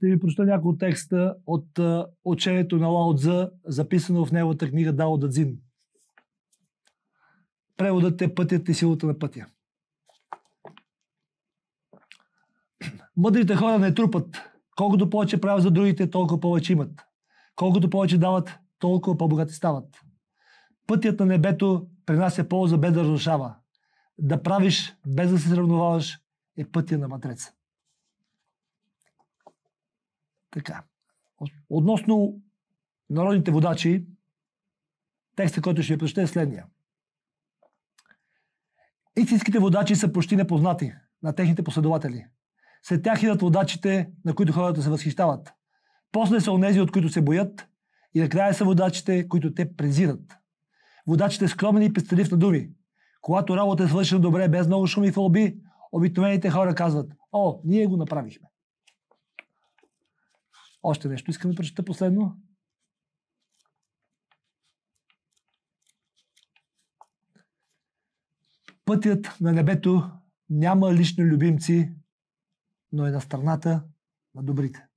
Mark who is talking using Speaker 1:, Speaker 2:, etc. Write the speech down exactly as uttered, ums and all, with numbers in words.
Speaker 1: Ще ви прочета няколко текста от uh, учението на Лао Цзъ, записано в неговата книга Дао Дэ Цзин. Преводът е пътят и силата на пътя. Мъдрите хора не трупат. Колкото повече правят за другите, толкова повече имат. Колкото повече дават, толкова по-богати стават. Пътят на небето принася полза без да разрушава. Да правиш без да се сравноваваш е пътя на мъдреца. Така. Относно народните водачи, текстът, който ще ви прочета е следния. Истинските водачи са почти непознати на техните последователи. След тях идат водачите, на които хората се възхищават. После са онези, от които се боят, и накрая са водачите, които те презират. Водачите скромни и пестелив на думи. Когато работа е свършена добре, без много шум и хвалби, обикновените хора казват: "О, ние го направихме." Още нещо искам да прочета последно. Пътят на небето няма лични любимци, но е на страната на добрите.